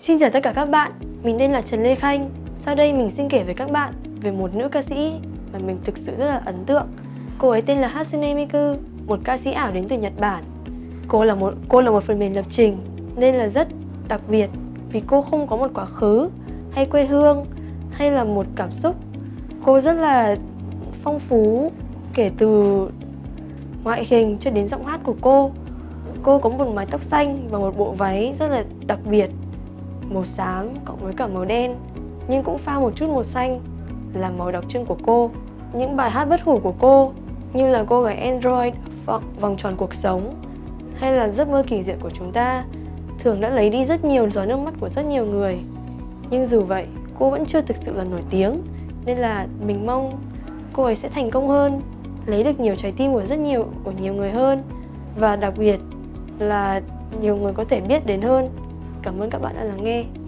Xin chào tất cả các bạn, mình tên là Trần Lê Khanh. Sau đây mình xin kể với các bạn về một nữ ca sĩ mà mình thực sự rất là ấn tượng. Cô ấy tên là Hatsune Miku, một ca sĩ ảo đến từ Nhật Bản. Cô là một phần mềm lập trình nên là rất đặc biệt vì cô không có một quá khứ hay quê hương hay là một cảm xúc. Cô rất là phong phú kể từ ngoại hình cho đến giọng hát của cô. Cô có một mái tóc xanh và một bộ váy rất là đặc biệt, màu xám cộng với cả màu đen, nhưng cũng pha một chút màu xanh là màu đặc trưng của cô. Những bài hát bất hủ của cô như là Cô gái Android, Vòng tròn cuộc sống hay là Giấc mơ kỳ diệu của chúng ta thường đã lấy đi rất nhiều giọt nước mắt của rất nhiều người. Nhưng dù vậy, cô vẫn chưa thực sự là nổi tiếng, nên là mình mong cô ấy sẽ thành công hơn, lấy được nhiều trái tim của nhiều người hơn, và đặc biệt là nhiều người có thể biết đến hơn. Cảm ơn các bạn đã lắng nghe.